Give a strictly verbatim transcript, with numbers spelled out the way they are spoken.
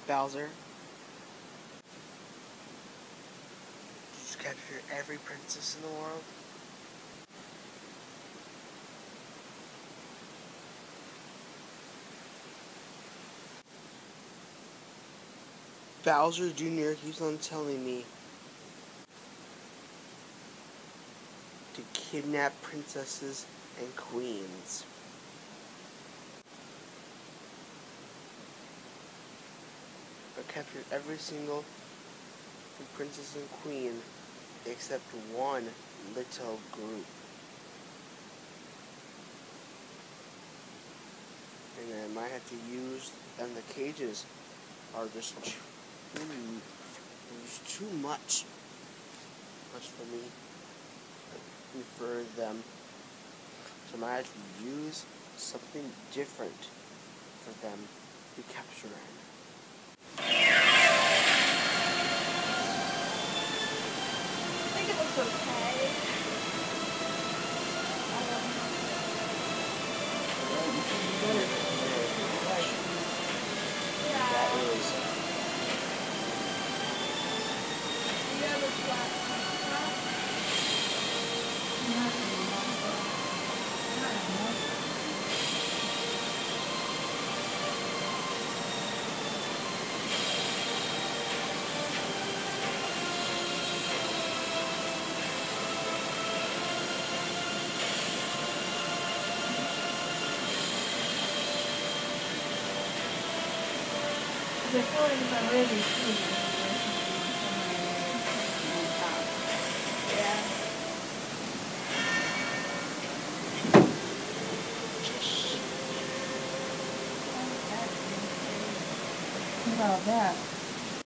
Bowser, just capture every princess in the world. Bowser Junior keeps on telling me to kidnap princesses and queens. I captured every single princess and queen except one little group. And I might have to use, and the cages are just too, there's too much, much for me for them. So I might have to use something different for them to capture in. I think it looks okay. I don't know. Yeah. That is. Do you have a flat top? I feel like if I wear these shoes, I'm top. Yeah. What about that?